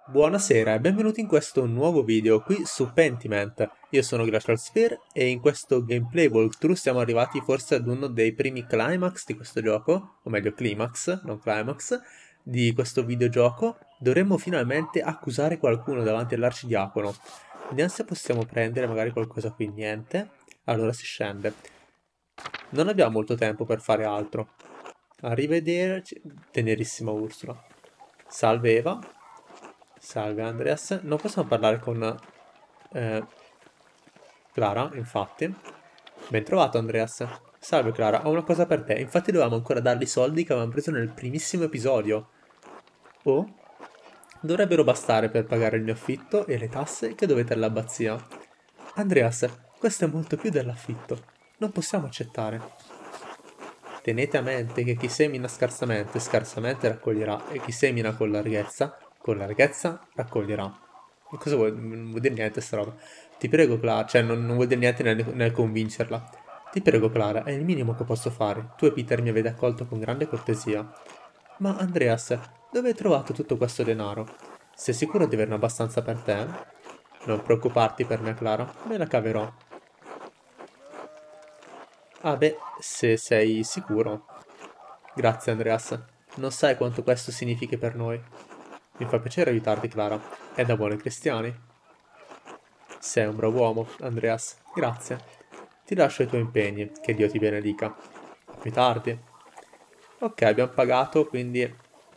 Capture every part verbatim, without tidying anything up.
Buonasera e benvenuti in questo nuovo video qui su Pentiment. Io sono Glacial Sphere e in questo gameplay walkthrough siamo arrivati forse ad uno dei primi climax di questo gioco, o meglio climax, non climax, di questo videogioco. Dovremmo finalmente accusare qualcuno davanti all'arcidiacono. Vediamo se possiamo prendere magari qualcosa qui, niente. Allora si scende. Non abbiamo molto tempo per fare altro. Arrivederci, tenerissima Ursula. Salve Eva. Salve Andreas. Non possiamo parlare con eh, Clara, infatti. Ben trovato Andreas. Salve Clara, ho una cosa per te. Infatti dovevamo ancora dargli i soldi che avevamo preso nel primissimo episodio. Oh, dovrebbero bastare per pagare il mio affitto e le tasse che dovete all'abbazia. Andreas, questo è molto più dell'affitto. Non possiamo accettare. Tenete a mente che chi semina scarsamente, scarsamente raccoglierà, e chi semina con larghezza, con larghezza raccoglierà. Ma cosa vuol, non vuol dire niente sta roba. Ti prego, Clara, cioè non, non vuol dire niente nel, nel convincerla. Ti prego, Clara, è il minimo che posso fare. Tu e Peter mi avete accolto con grande cortesia. Ma Andreas, dove hai trovato tutto questo denaro? Sei sicuro di averne abbastanza per te? Non preoccuparti per me, Clara, me la caverò. Ah beh, se sei sicuro. Grazie Andreas, non sai quanto questo significhi per noi. Mi fa piacere aiutarti, Clara. È da buoni cristiani. Sei un bravo uomo, Andreas. Grazie. Ti lascio i tuoi impegni, che Dio ti benedica. A più tardi. Ok, abbiamo pagato quindi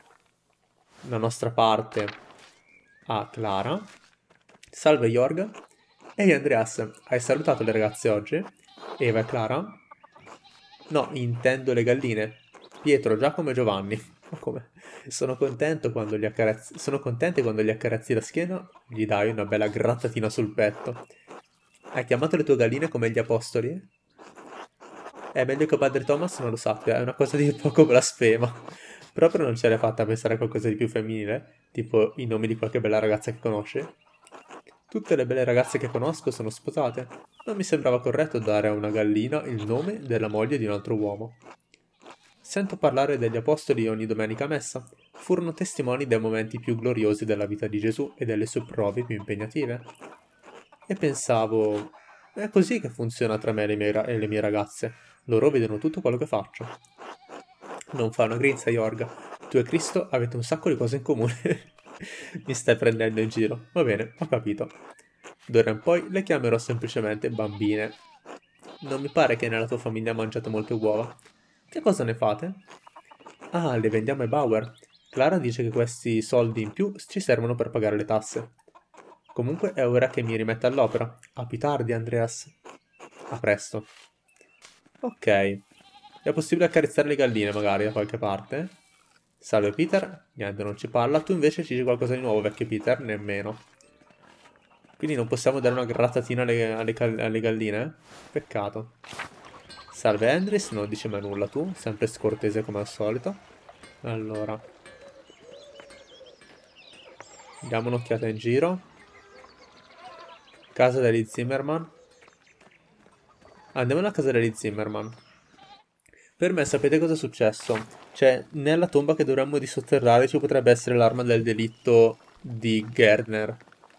la nostra parte a Clara. Salve Jorg. Ehi Andreas, hai salutato le ragazze oggi? Eva e Clara? No, intendo le galline. Pietro, Giacomo e Giovanni. Ma come? Sono contento quando gli accarezzi... Sono contenti quando gli accarezzi la schiena, gli dai una bella grattatina sul petto. Hai chiamato le tue galline come gli apostoli? È meglio che padre Thomas non lo sappia, è una cosa di poco blasfema. Proprio non ce l'hai fatta a pensare a qualcosa di più femminile? Tipo i nomi di qualche bella ragazza che conosci? Tutte le belle ragazze che conosco sono sposate. Non mi sembrava corretto dare a una gallina il nome della moglie di un altro uomo. Sento parlare degli apostoli ogni domenica a messa. Furono testimoni dei momenti più gloriosi della vita di Gesù e delle sue prove più impegnative. E pensavo, è così che funziona tra me e le mie, ra- e le mie ragazze. Loro vedono tutto quello che faccio. Non fa una grinza, Yorga. Tu e Cristo avete un sacco di cose in comune. Mi stai prendendo in giro. Va bene, ho capito. D'ora in poi le chiamerò semplicemente bambine. Non mi pare che nella tua famiglia mangiate molte uova. Che cosa ne fate? Ah, le vendiamo ai Bauer. Clara dice che questi soldi in più ci servono per pagare le tasse. Comunque è ora che mi rimetta all'opera. A più tardi, Andreas. A presto. Ok. È possibile accarezzare le galline, magari, da qualche parte? Salve, Peter. Niente, non ci parla. Tu invece ci dici qualcosa di nuovo, vecchio Peter? Nemmeno. Quindi non possiamo dare una grattatina alle, alle, cal- alle galline? Peccato. Salve, Andres. Non dici mai nulla tu. Sempre scortese come al solito. Allora. Diamo un'occhiata in giro. Casa degli Zimmerman. Andiamo alla casa degli Zimmerman. Per me sapete cosa è successo? Cioè, nella tomba che dovremmo dissotterrare ci potrebbe essere l'arma del delitto di Gardner.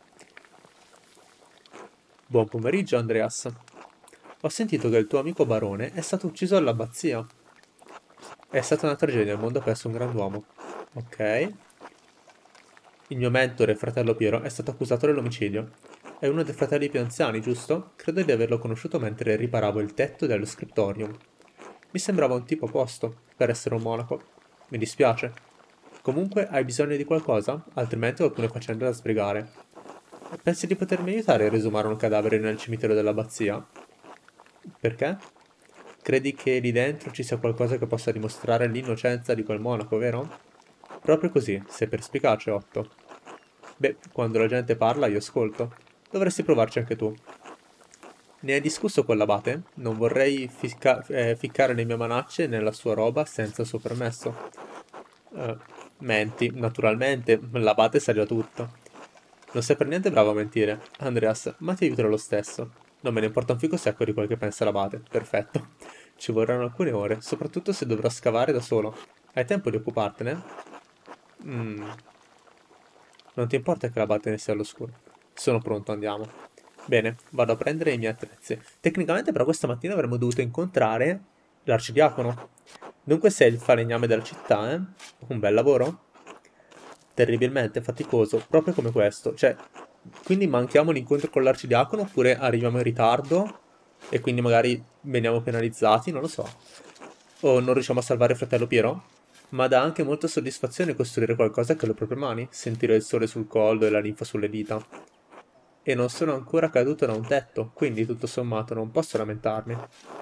Buon pomeriggio, Andreas. Ho sentito che il tuo amico barone è stato ucciso all'abbazia. È stata una tragedia, il mondo ha perso un grand'uomo. Ok. Il mio mentore, fratello Piero, è stato accusato dell'omicidio. È uno dei fratelli più anziani, giusto? Credo di averlo conosciuto mentre riparavo il tetto dello scriptorium. Mi sembrava un tipo a posto, per essere un monaco. Mi dispiace. Comunque, hai bisogno di qualcosa? Altrimenti ho alcune faccende da sbrigare. Pensi di potermi aiutare a resumare un cadavere nel cimitero dell'abbazia? Perché? Credi che lì dentro ci sia qualcosa che possa dimostrare l'innocenza di quel monaco, vero? Proprio così, sei perspicace, Otto. Beh, quando la gente parla io ascolto. Dovresti provarci anche tu. Ne hai discusso con l'abate? Non vorrei ficca- eh, ficcare le mie manacce nella sua roba senza il suo permesso. Eh, menti, naturalmente, l'abate sa già tutto. Non sei per niente bravo a mentire, Andreas, ma ti aiuterò lo stesso. Non me ne importa un fico secco di quel che pensa l'abate. Perfetto. Ci vorranno alcune ore, soprattutto se dovrò scavare da solo. Hai tempo di occupartene? Mm, Non ti importa che l'abate ne sia all'oscuro? Sono pronto, andiamo. Bene, vado a prendere i miei attrezzi. Tecnicamente però questa mattina avremmo dovuto incontrare l'arcidiacono. Dunque sei il falegname della città, eh? Un bel lavoro? Terribilmente faticoso, proprio come questo. Cioè, quindi manchiamo l'incontro con l'arcidiacono oppure arriviamo in ritardo e quindi magari veniamo penalizzati, non lo so. O non riusciamo a salvare fratello Piero? Ma dà anche molta soddisfazione costruire qualcosa con le proprie mani, sentire il sole sul collo e la linfa sulle dita. E non sono ancora caduto da un tetto, quindi tutto sommato non posso lamentarmi.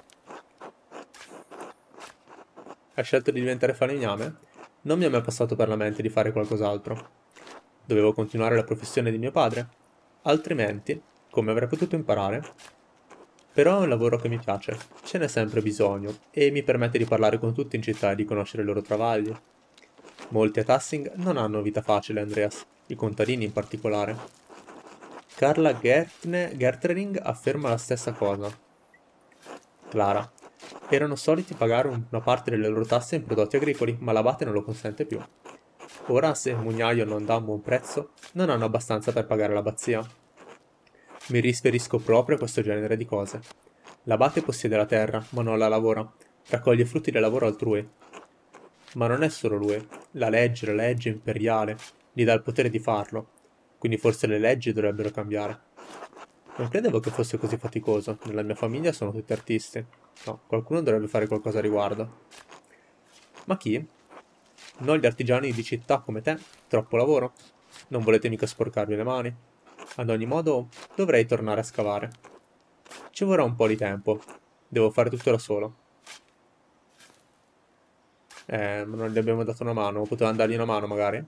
Hai scelto di diventare falegname? Non mi è mai passato per la mente di fare qualcos'altro. Dovevo continuare la professione di mio padre. Altrimenti, come avrei potuto imparare? Però è un lavoro che mi piace, ce n'è sempre bisogno, e mi permette di parlare con tutti in città e di conoscere i loro travagli. Molti a Tassing non hanno vita facile, Andreas, i contadini in particolare. Carla Gertne- Gertering afferma la stessa cosa. Clara. Erano soliti pagare un- una parte delle loro tasse in prodotti agricoli, ma l'abate non lo consente più. Ora, se il mugnaio non dà un buon prezzo, non hanno abbastanza per pagare l'abbazia. Mi riferisco proprio a questo genere di cose. L'abate possiede la terra, ma non la lavora. Raccoglie frutti del lavoro altrui. Ma non è solo lui. La legge, la legge imperiale, gli dà il potere di farlo. Quindi forse le leggi dovrebbero cambiare. Non credevo che fosse così faticoso. Nella mia famiglia sono tutti artisti. No, qualcuno dovrebbe fare qualcosa a riguardo. Ma chi? Non gli artigiani di città come te. Troppo lavoro. Non volete mica sporcarvi le mani. Ad ogni modo, dovrei tornare a scavare. Ci vorrà un po' di tempo. Devo fare tutto da solo. Eh, ma non gli abbiamo dato una mano. Potevamo dargli una mano, magari?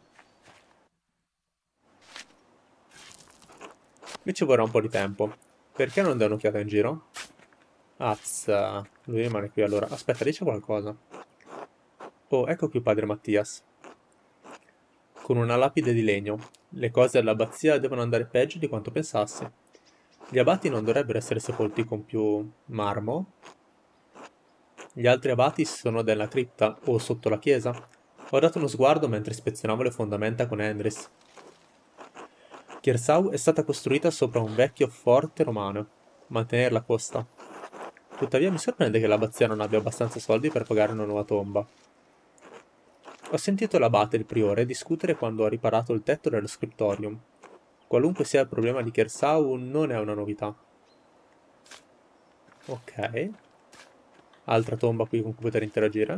Mi ci vorrà un po' di tempo. Perché non dai un'occhiata in giro? Azza. Lui rimane qui allora. Aspetta, dice qualcosa. Oh, ecco qui padre Mattias. Con una lapide di legno. Le cose all'abbazia devono andare peggio di quanto pensassi. Gli abati non dovrebbero essere sepolti con più marmo? Gli altri abati sono nella cripta o sotto la chiesa. Ho dato uno sguardo mentre ispezionavo le fondamenta con Andres. Chirsau è stata costruita sopra un vecchio forte romano. Mantenerla costa. Tuttavia mi sorprende che l'abbazia non abbia abbastanza soldi per pagare una nuova tomba. Ho sentito l'abate e il priore discutere quando ho riparato il tetto dello scriptorium. Qualunque sia il problema di Kersau, non è una novità. Ok. Altra tomba qui con cui poter interagire.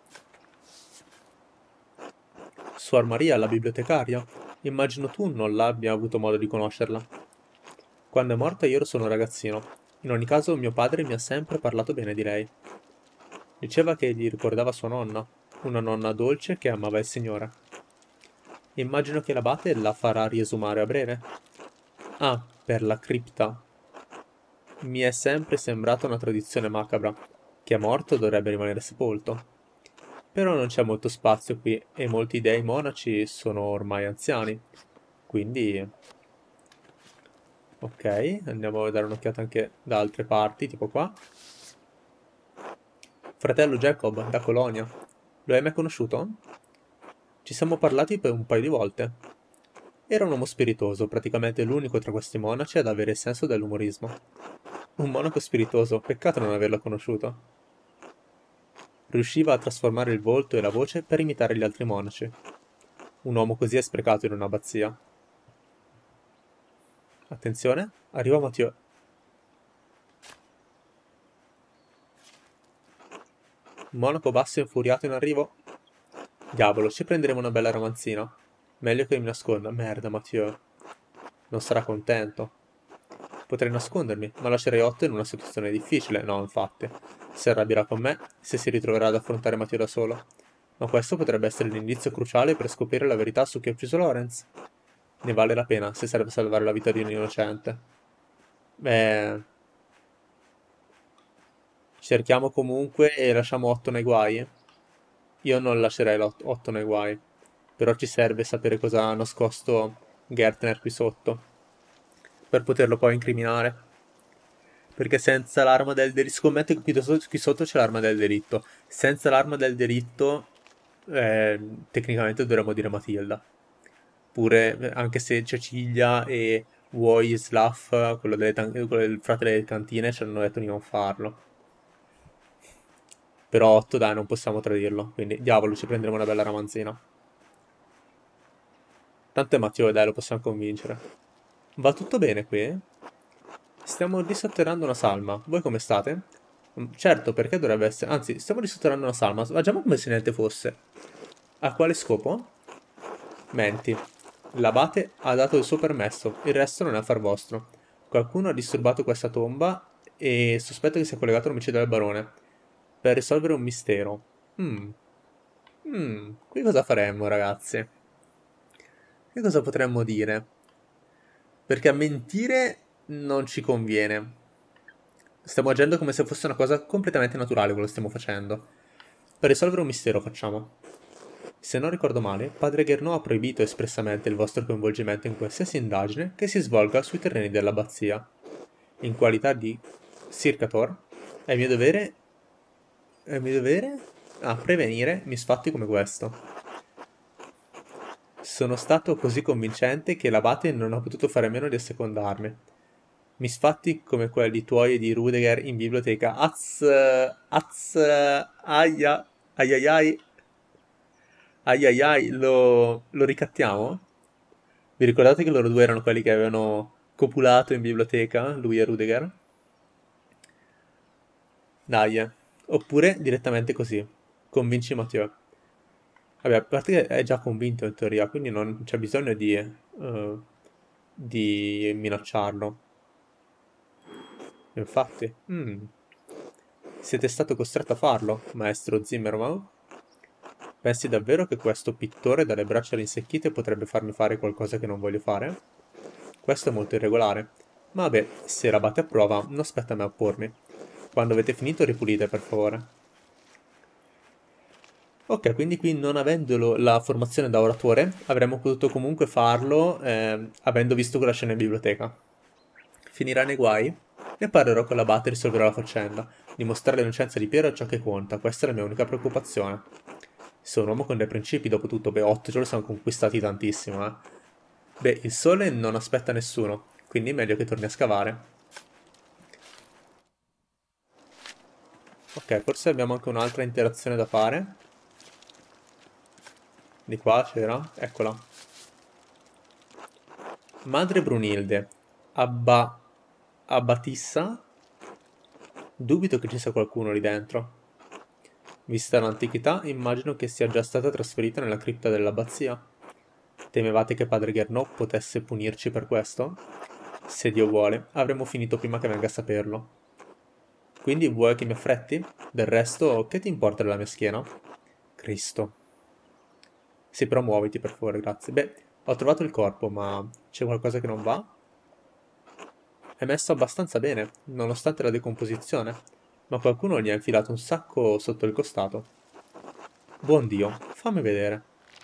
Suor Maria, la bibliotecaria. Immagino tu non l'abbia avuto modo di conoscerla. Quando è morta io ero solo un ragazzino. In ogni caso mio padre mi ha sempre parlato bene di lei. Diceva che gli ricordava sua nonna, una nonna dolce che amava il Signore. Immagino che l'abate la farà riesumare a breve. Ah, per la cripta. Mi è sempre sembrata una tradizione macabra. Chi è morto dovrebbe rimanere sepolto. Però non c'è molto spazio qui e molti dei monaci sono ormai anziani. Quindi... Ok, andiamo a dare un'occhiata anche da altre parti, tipo qua. Fratello Jacob, da Colonia. Lo hai mai conosciuto? Ci siamo parlati per un paio di volte. Era un uomo spiritoso, praticamente l'unico tra questi monaci ad avere il senso dell'umorismo. Un monaco spiritoso, peccato non averlo conosciuto. Riusciva a trasformare il volto e la voce per imitare gli altri monaci. Un uomo così è sprecato in un'abbazia. Attenzione, arriva Matteo. Monaco basso e infuriato in arrivo. Diavolo, ci prenderemo una bella ramanzina. Meglio che mi nasconda. Merda, Mathieu. Non sarà contento. Potrei nascondermi, ma lascerei Otto in una situazione difficile. No, infatti. Si arrabbierà con me se si ritroverà ad affrontare Mathieu da solo. Ma questo potrebbe essere l'indizio cruciale per scoprire la verità su chi ha ucciso Lorenz. Ne vale la pena se serve salvare la vita di un innocente. Beh... Cerchiamo comunque e lasciamo Otto nei guai. Io non lascerei Otto nei guai. Però ci serve sapere cosa ha nascosto Gertner qui sotto. Per poterlo poi incriminare. Perché senza l'arma del delitto... Scommetto che qui sotto c'è l'arma del delitto. Senza l'arma del delitto... Eh, tecnicamente dovremmo dire Matilda. Oppure, anche se Cecilia e Wojslav, quello, delle tan- quello del fratello delle cantine, ci hanno detto di non farlo. Però otto, dai, non possiamo tradirlo. Quindi, diavolo, ci prenderemo una bella ramanzina. Tanto è Matteo, dai, lo possiamo convincere. Va tutto bene qui? Stiamo disotterrando una salma. Voi come state? Mm, certo, perché dovrebbe essere... Anzi, stiamo disotterrando una salma. Facciamo come se niente fosse. A quale scopo? Menti. L'abate ha dato il suo permesso, il resto non è affar vostro. Qualcuno ha disturbato questa tomba e sospetto che sia collegato all'omicidio del barone. Per risolvere un mistero. Mm. Mm. Qui cosa faremmo, ragazzi? Che cosa potremmo dire? Perché a mentire non ci conviene. Stiamo agendo come se fosse una cosa completamente naturale quello che stiamo facendo. Per risolvere un mistero facciamo. Se non ricordo male, padre Gernot ha proibito espressamente il vostro coinvolgimento in qualsiasi indagine che si svolga sui terreni dell'abbazia. In qualità di Circator, è mio dovere... è mio dovere... a prevenire misfatti come questo. Sono stato così convincente che l'abate non ha potuto fare a meno di assecondarmi. Misfatti come quelli tuoi e di Rudeger in biblioteca. Az... Az... Aia... Aiaiai... Aiaiai... Lo... lo ricattiamo? Vi ricordate che loro due erano quelli che avevano copulato in biblioteca, lui e Rudeger? Dai, eh. Oppure direttamente così. Convinci Matteo. Vabbè, a parte che è già convinto in teoria, quindi non c'è bisogno di, eh, di minacciarlo. Infatti, mm, siete stato costretto a farlo, maestro Zimmermann? Pensi davvero che questo pittore dalle braccia rinsecchite potrebbe farmi fare qualcosa che non voglio fare? Questo è molto irregolare. Ma vabbè, se l'abate approva, non spetta a me oppormi. Quando avete finito ripulite, per favore. Ok, quindi qui non avendolo la formazione da oratore, avremmo potuto comunque farlo eh, avendo visto quella scena in biblioteca. Finirà nei guai? Ne parlerò con l'abate e risolverò la faccenda. Dimostrare l'innocenza di Piero è ciò che conta, questa è la mia unica preoccupazione. Sono un uomo con dei principi, dopo tutto, beh, otto giorni siamo conquistati tantissimo, eh. Beh, il sole non aspetta nessuno, quindi è meglio che torni a scavare. Ok, forse abbiamo anche un'altra interazione da fare. Di qua c'era, eccola. Madre Brunilde, Abba... Abbatissa? Dubito che ci sia qualcuno lì dentro. Vista l'antichità, immagino che sia già stata trasferita nella cripta dell'abbazia. Temevate che padre Gernot potesse punirci per questo? Se Dio vuole, avremo finito prima che venga a saperlo. Quindi vuoi che mi affretti? Del resto, che ti importa della mia schiena? Cristo. Sì, però muoviti per favore, grazie. Beh, ho trovato il corpo, ma c'è qualcosa che non va? È messo abbastanza bene, nonostante la decomposizione, ma qualcuno gli ha infilato un sacco sotto il costato. Buon Dio, fammi vedere.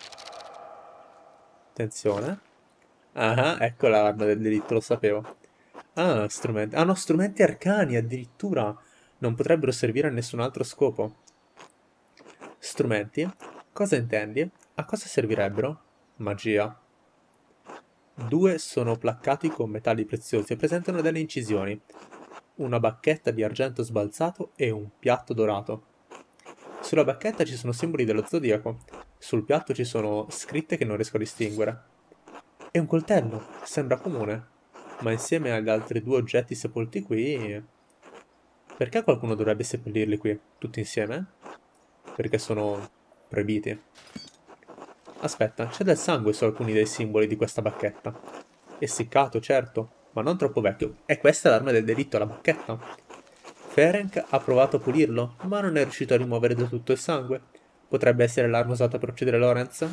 Attenzione. Ah, ecco l'arma del delitto, lo sapevo. Ah, strumenti. Ah, no, strumenti arcani addirittura. Non potrebbero servire a nessun altro scopo. Strumenti? Cosa intendi? A cosa servirebbero? Magia. Due sono placcati con metalli preziosi e presentano delle incisioni. Una bacchetta di argento sbalzato e un piatto dorato. Sulla bacchetta ci sono simboli dello zodiaco. Sul piatto ci sono scritte che non riesco a distinguere. È un coltello, sembra comune, ma insieme agli altri due oggetti sepolti qui... Perché qualcuno dovrebbe seppellirli qui, tutti insieme? Perché sono proibiti. Aspetta, c'è del sangue su alcuni dei simboli di questa bacchetta. Essiccato, certo, ma non troppo vecchio. E questa è l'arma del delitto, la bacchetta. Ferenc ha provato a pulirlo, ma non è riuscito a rimuovere del tutto il sangue. Potrebbe essere l'arma usata per uccidere Lorenz?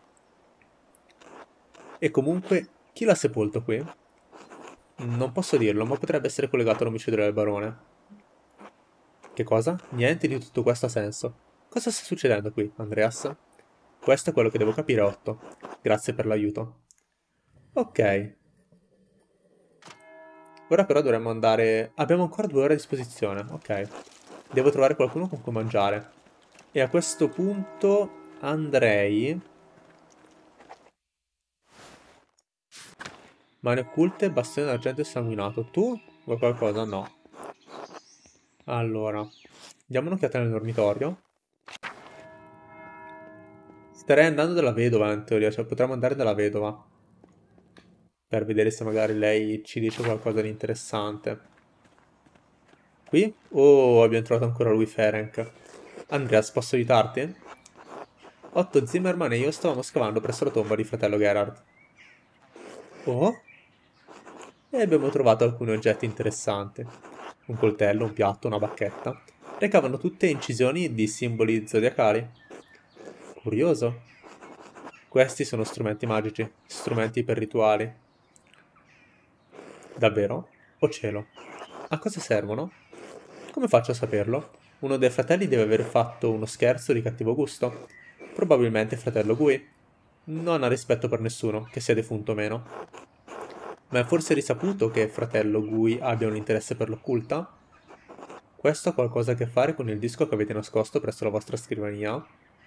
E comunque, chi l'ha sepolto qui? Non posso dirlo, ma potrebbe essere collegato all'omicidio del barone. Che cosa? Niente di tutto questo ha senso. Cosa sta succedendo qui, Andreas? Questo è quello che devo capire, Otto. Grazie per l'aiuto. Ok. Ora però dovremmo andare... Abbiamo ancora due ore a disposizione, ok. Devo trovare qualcuno con cui mangiare. E a questo punto andrei... Mani occulte, bastone d'argento insanguinato. Tu vuoi qualcosa? No. Allora, diamo un'occhiata nel dormitorio. Starei andando dalla vedova in teoria, cioè potremmo andare dalla vedova. Per vedere se magari lei ci dice qualcosa di interessante. Qui? Oh, abbiamo trovato ancora lui, Ferenc. Andreas, posso aiutarti? Otto Zimmerman e io stavamo scavando presso la tomba di fratello Gerard. Oh? E abbiamo trovato alcuni oggetti interessanti. Un coltello, un piatto, una bacchetta. Recavano tutte incisioni di simboli zodiacali. Curioso. Questi sono strumenti magici, strumenti per rituali. Davvero? Oh cielo. A cosa servono? Come faccio a saperlo? Uno dei fratelli deve aver fatto uno scherzo di cattivo gusto. Probabilmente il fratello Gui. Non ha rispetto per nessuno, che sia defunto o meno. Ma è forse risaputo che fratello Gui abbia un interesse per l'occulta? Questo ha qualcosa a che fare con il disco che avete nascosto presso la vostra scrivania?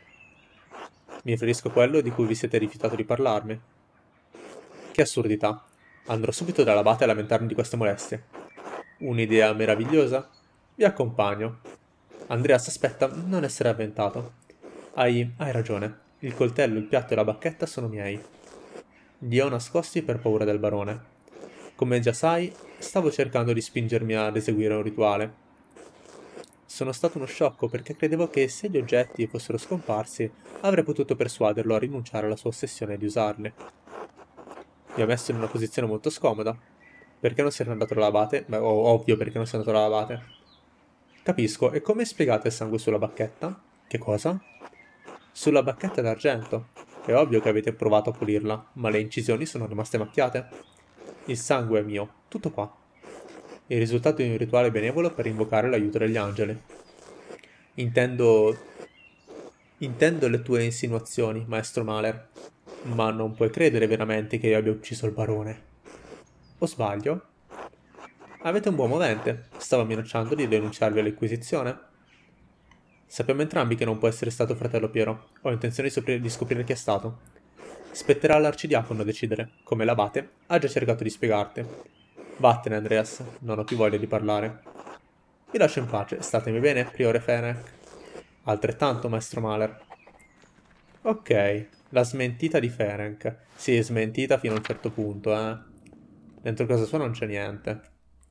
Mi riferisco a quello di cui vi siete rifiutato di parlarmi. Che assurdità. Andrò subito dall'abate a lamentarmi di queste molestie. Un'idea meravigliosa? Vi accompagno. Andreas aspetta non essere avventato. Hai, hai ragione. Il coltello, il piatto e la bacchetta sono miei. Li ho nascosti per paura del barone. Come già sai, stavo cercando di spingermi ad eseguire un rituale. Sono stato uno sciocco perché credevo che se gli oggetti fossero scomparsi avrei potuto persuaderlo a rinunciare alla sua ossessione di usarli. Mi ha messo in una posizione molto scomoda. Perché non sei andato dall'abate? Beh, oh, ovvio perché non sei andato dall'abate. Capisco, e come spiegate il sangue sulla bacchetta? Che cosa? Sulla bacchetta d'argento. È ovvio che avete provato a pulirla, ma le incisioni sono rimaste macchiate. Il sangue è mio, tutto qua. Il risultato di un rituale benevolo per invocare l'aiuto degli angeli. Intendo... Intendo le tue insinuazioni, maestro Mahler, ma non puoi credere veramente che io abbia ucciso il barone. O sbaglio? Avete un buon movente. Stavo minacciando di denunciarvi all'Inquisizione. Sappiamo entrambi che non può essere stato fratello Piero. Ho intenzione di, sopri- di scoprire chi è stato. Spetterà all'arcidiacono decidere. Come l'abate, ha già cercato di spiegarti. Vattene, Andreas. Non ho più voglia di parlare. Vi lascio in pace. Statemi bene, priore Fenech. Altrettanto, maestro Mahler. Ok, la smentita di Ferenc. Sì, smentita fino a un certo punto, eh. Dentro casa sua non c'è niente.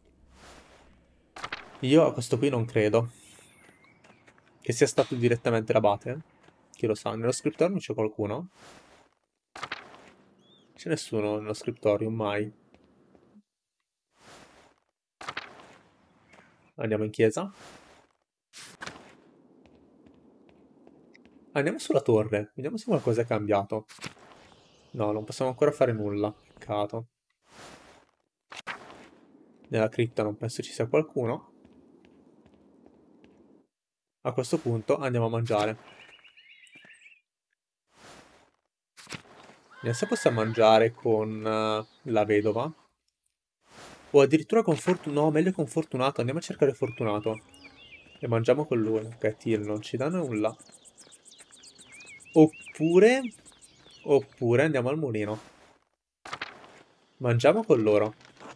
Io a questo qui non credo. Che sia stato direttamente l'abate? Chi lo sa? Nello scriptorium c'è qualcuno? C'è nessuno nello scriptorium, mai. Andiamo in chiesa. Andiamo sulla torre. Vediamo se qualcosa è cambiato. No, non possiamo ancora fare nulla. Peccato. Nella cripta non penso ci sia qualcuno. A questo punto andiamo a mangiare. Vediamo se possiamo mangiare con uh, la vedova. O addirittura con Fortunato. No, meglio con Fortunato. Andiamo a cercare Fortunato. E mangiamo con lui. Ok, Till non ci dà nulla. Oppure... Oppure andiamo al mulino. Mangiamo con loro.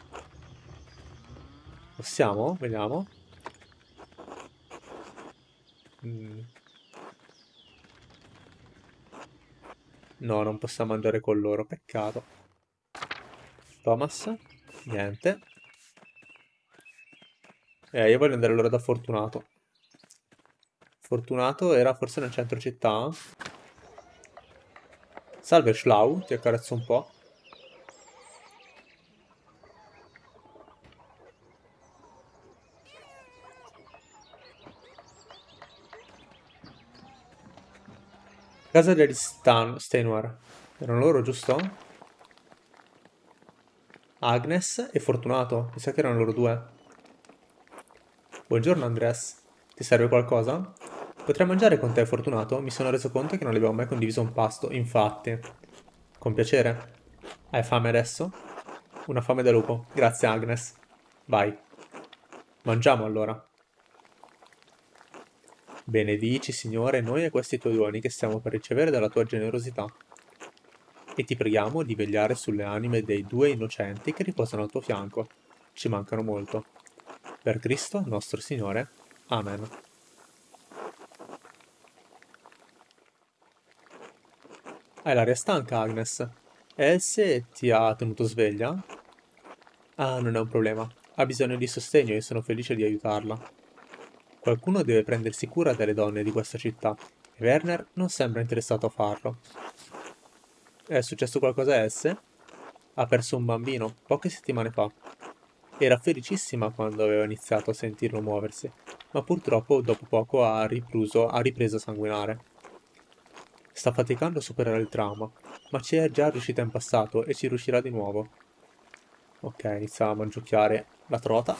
Possiamo? Vediamo. Mm. No, non possiamo mangiare con loro. Peccato. Thomas? Niente. Eh, io voglio andare allora da Fortunato. Fortunato era forse nel centro città. Salve Schlau, ti accarezzo un po'. Casa degli Stan Steinwar. Erano loro, giusto? Agnes e Fortunato. Mi sa che erano loro due. Buongiorno Andres. Ti serve qualcosa? Potrei mangiare con te, Fortunato? Mi sono reso conto che non abbiamo mai condiviso un pasto. Infatti. Con piacere. Hai fame adesso? Una fame da lupo. Grazie, Agnes. Vai. Mangiamo allora. Benedici, Signore, noi e questi tuoi doni che stiamo per ricevere dalla tua generosità. e ti preghiamo di vegliare sulle anime dei due innocenti che riposano al tuo fianco. Ci mancano molto. Per Cristo nostro Signore. Amen. Hai l'aria stanca, Agnes. Elsie ti ha tenuto sveglia? Ah, non è un problema. Ha bisogno di sostegno e sono felice di aiutarla. Qualcuno deve prendersi cura delle donne di questa città e Werner non sembra interessato a farlo. È successo qualcosa a Elsie? Ha perso un bambino poche settimane fa. Era felicissima quando aveva iniziato a sentirlo muoversi, ma purtroppo dopo poco ha ripreso, ha ripreso a sanguinare. Sta faticando a superare il trauma, ma ci è già riuscita in passato e ci riuscirà di nuovo. Ok, inizia a mangiucchiare la trota.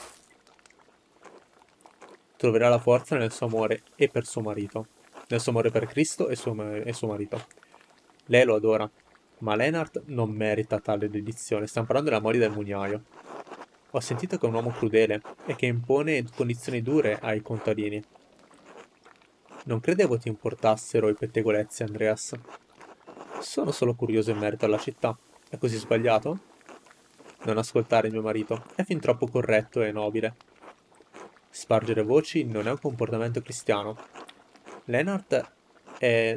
Troverà la forza nel suo amore e per suo marito. Nel suo amore per Cristo e suo, e suo marito. Lei lo adora, ma Lennart non merita tale dedizione. Stiamo parlando della moglie del mugnaio. Ho sentito che è un uomo crudele e che impone condizioni dure ai contadini. Non credevo ti importassero i pettegolezzi, Andreas. Sono solo curioso in merito alla città. È così sbagliato? Non ascoltare mio marito. È fin troppo corretto e nobile. Spargere voci non è un comportamento cristiano. Lennart è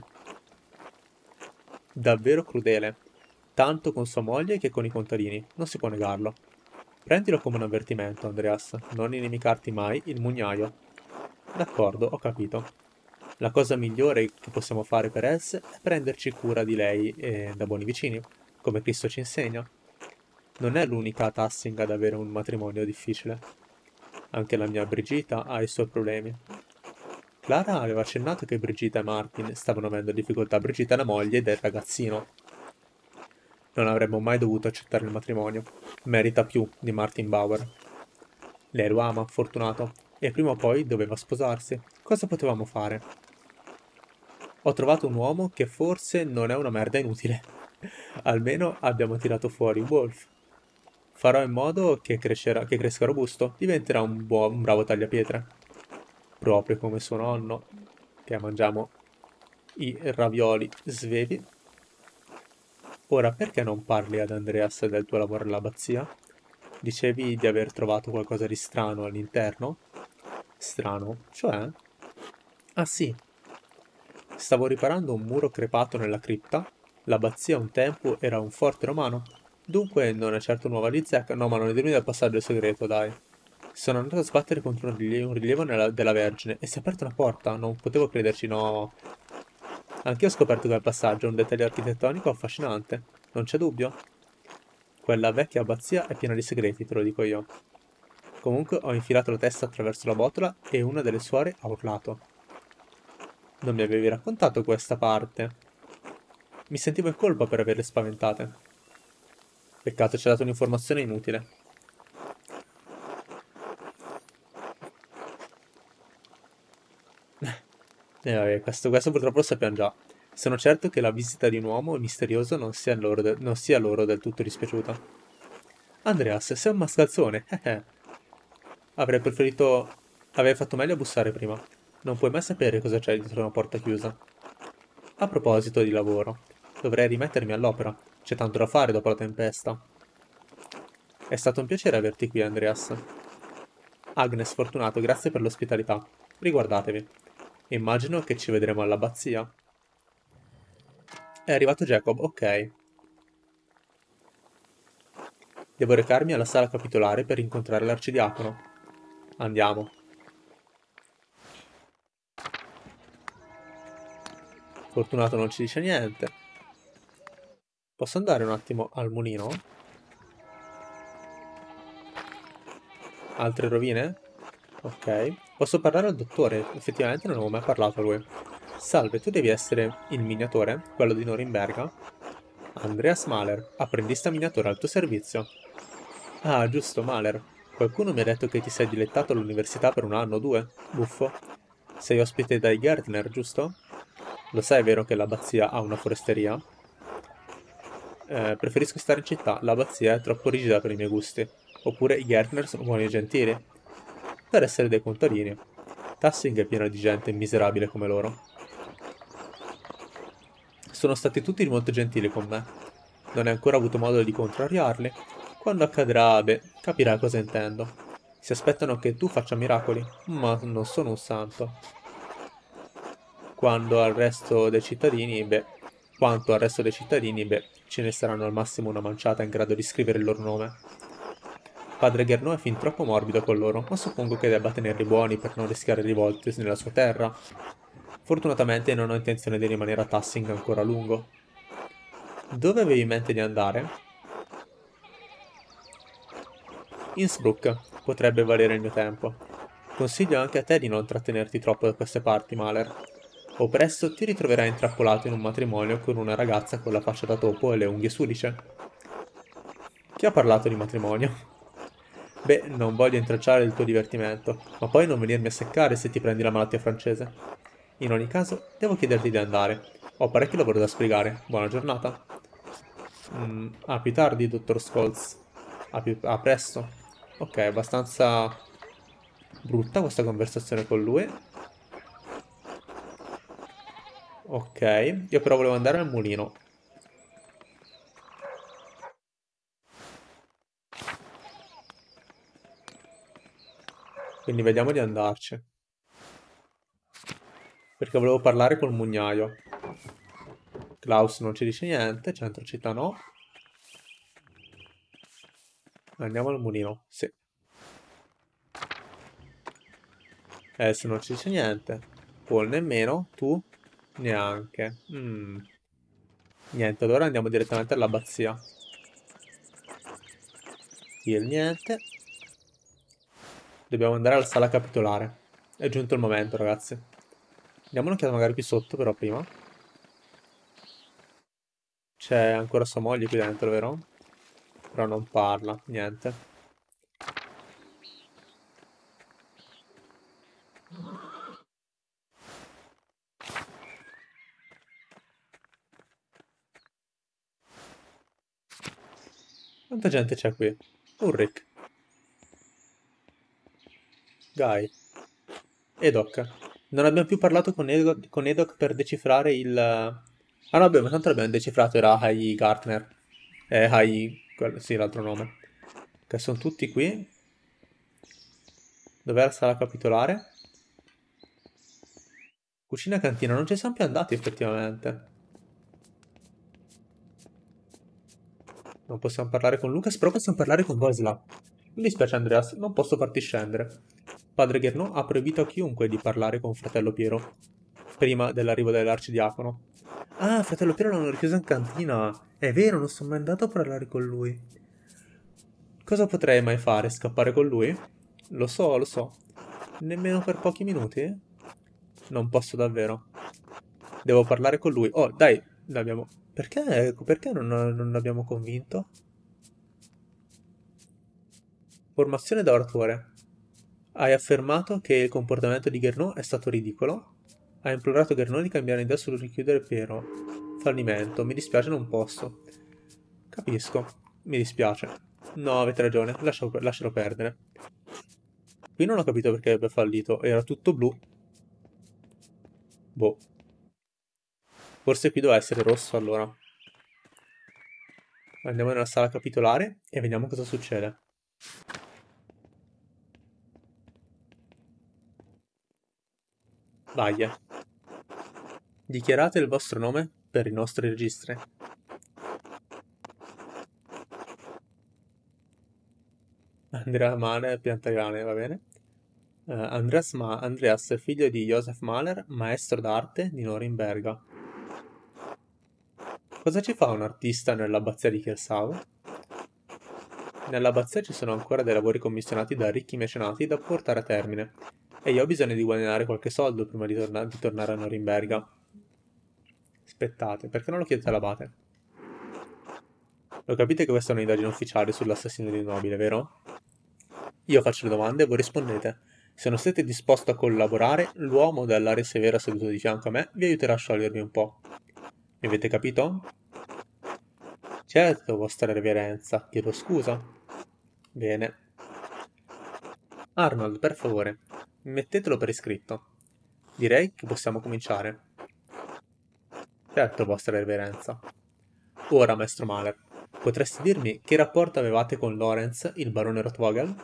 davvero crudele, tanto con sua moglie che con i contadini. Non si può negarlo. Prendilo come un avvertimento, Andreas. Non inimicarti mai il mugnaio. D'accordo, ho capito. La cosa migliore che possiamo fare per Elsie è prenderci cura di lei e da buoni vicini, come Cristo ci insegna. Non è l'unica Tassing ad avere un matrimonio difficile. Anche la mia Brigitta ha i suoi problemi. Clara aveva accennato che Brigitta e Martin stavano avendo difficoltà. Brigitta è la moglie del ragazzino. Non avremmo mai dovuto accettare il matrimonio. Merita più di Martin Bauer. Lei lo ama, fortunato, e prima o poi doveva sposarsi. Cosa potevamo fare? Ho trovato un uomo che forse non è una merda inutile. Almeno abbiamo tirato fuori Wolf. Farò in modo che, crescerà, che cresca robusto, diventerà un, buon, un bravo tagliapietre. Proprio come suo nonno, che mangiamo i ravioli svevi. Ora, perché non parli ad Andreas del tuo lavoro all'abbazia? Dicevi di aver trovato qualcosa di strano all'interno? Strano? Cioè? Ah sì. Stavo riparando un muro crepato nella cripta. L'abbazia un tempo era un forte romano. Dunque non è certo nuova di zecca. No, ma non è dirmi del passaggio segreto, dai. Sono andato a sbattere contro un rilievo, un rilievo nella, della Vergine e si è aperta una porta. Non potevo crederci, no. Anch'io ho scoperto che il passaggio è un dettaglio architettonico affascinante. Non c'è dubbio. Quella vecchia abbazia è piena di segreti, te lo dico io. Comunque ho infilato la testa attraverso la botola e una delle suore ha urlato. Non mi avevi raccontato questa parte. Mi sentivo in colpa per averle spaventate. Peccato, ci ha dato un'informazione inutile. E vabbè, questo, questo purtroppo lo sappiamo già. Sono certo che la visita di un uomo misterioso non sia loro, de- non sia loro del tutto dispiaciuta. Andreas, sei un mascalzone. Eh eh. Avrei preferito... Avrei fatto meglio a bussare prima. Non puoi mai sapere cosa c'è dietro una porta chiusa. A proposito di lavoro, dovrei rimettermi all'opera. C'è tanto da fare dopo la tempesta. È stato un piacere averti qui, Andreas. Agnes Fortunato, grazie per l'ospitalità. Riguardatevi. Immagino che ci vedremo all'abbazia. È arrivato Jacob, ok. Devo recarmi alla sala capitolare per incontrare l'arcidiacono. Andiamo. Fortunato non ci dice niente. Posso andare un attimo al mulino? Altre rovine? Ok. Posso parlare al dottore? Effettivamente non avevo mai parlato a lui. Salve, tu devi essere il miniatore? Quello di Norimberga? Andreas Mahler, apprendista miniatore al tuo servizio. Ah, giusto, Mahler. Qualcuno mi ha detto che ti sei dilettato all'università per un anno o due? Buffo. Sei ospite dai Gärtner, giusto? Lo sai, è vero che l'abbazia ha una foresteria? Eh, preferisco stare in città, l'abbazia è troppo rigida per i miei gusti. Oppure i Gärtner sono buoni e gentili. Per essere dei contadini. Tassing è pieno di gente miserabile come loro. Sono stati tutti molto gentili con me. non hai ancora avuto modo di contrariarli. Quando accadrà, beh, capirai cosa intendo. Si aspettano che tu faccia miracoli, ma non sono un santo. Quando al resto dei cittadini, beh, quanto al resto dei cittadini, beh, ce ne saranno al massimo una manciata in grado di scrivere il loro nome. Padre Gernot è fin troppo morbido con loro, ma suppongo che debba tenerli buoni per non rischiare rivolte nella sua terra. Fortunatamente non ho intenzione di rimanere a Tassing ancora a lungo. Dove avevi in mente di andare? Innsbruck potrebbe valere il mio tempo. Consiglio anche a te di non trattenerti troppo da queste parti, Mahler. O presto ti ritroverai intrappolato in un matrimonio con una ragazza con la faccia da topo e le unghie sudice. Chi ha parlato di matrimonio? Beh, non voglio intralciare il tuo divertimento, ma poi non venirmi a seccare se ti prendi la malattia francese. In ogni caso, devo chiederti di andare. Ho parecchio lavoro da spiegare. Buona giornata. Mm, a più tardi, dottor Scholz. A, più, a presto. Ok, abbastanza brutta questa conversazione con lui. Ok, io però volevo andare al mulino. Quindi vediamo di andarci. Perché volevo parlare col mugnaio. Klaus non ci dice niente, centro città no. Andiamo al mulino, sì. Adesso non ci dice niente. Paul nemmeno, tu neanche. Mm. Niente, allora andiamo direttamente all'abbazia. Kill niente. Dobbiamo andare alla sala capitolare. È giunto il momento, ragazzi. Diamo un'occhiata magari qui sotto, però prima. C'è ancora sua moglie qui dentro, vero? Però non parla, niente. Quanta gente c'è qui? Ulrich. Guy. Edoc. Non abbiamo più parlato con Edoc, con Edoc per decifrare il... Ah no, beh, ma tanto l'abbiamo decifrato, era Hai Gartner. Eh, Hai... quello- sì, l'altro nome. Che sono tutti qui. Dov'è la sala capitolare? Cucina e cantina, non ci siamo più andati effettivamente. Non possiamo parlare con Lucas, però possiamo parlare con Voslav. Mi dispiace Andreas, non posso farti scendere. Padre Gernot ha proibito a chiunque di parlare con fratello Piero, prima dell'arrivo dell'arcidiacono. Ah, fratello Piero l'hanno richiuso in cantina. È vero, non sono mai andato a parlare con lui. Cosa potrei mai fare? Scappare con lui? Lo so, lo so. Nemmeno per pochi minuti? Non posso davvero. Devo parlare con lui. Oh, dai, l'abbiamo... Perché, perché non, non l'abbiamo convinto? Formazione da oratore. Hai affermato che il comportamento di Gernot è stato ridicolo. Hai implorato Gernot di cambiare idea sul richiudere Piero. Fallimento. Mi dispiace, non posso. Capisco. Mi dispiace. No, avete ragione. Lascialo, lascialo perdere. Qui non ho capito perché abbia fallito. Era tutto blu. Boh. Forse qui doveva essere rosso allora. Andiamo nella sala capitolare e vediamo cosa succede. Vai. Dichiarate il vostro nome per i nostri registri. Andrea Mahler, Piantagane, va bene. Uh, Andreas, Ma- Andreas è figlio di Josef Mahler, maestro d'arte di Norimberga. Cosa ci fa un artista nell'abbazia di Kirsau? Nell'abbazia ci sono ancora dei lavori commissionati da ricchi mecenati da portare a termine, e io ho bisogno di guadagnare qualche soldo prima di, torna- di tornare a Norimberga. Aspettate, perché non lo chiedete all'abate? Lo capite che questa è un'indagine ufficiale sull'assassino di un nobile, vero? Io faccio le domande e voi rispondete. Se non siete disposti a collaborare, l'uomo dall'aria severa seduto di fianco a me vi aiuterà a sciogliervi un po'. Mi avete capito? Certo, vostra reverenza. Chiedo scusa. Bene. Arnold, per favore, mettetelo per iscritto. Direi che possiamo cominciare. Certo, vostra reverenza. Ora, maestro Mahler, Potresti dirmi che rapporto avevate con Lorenz, il barone Rothvogel?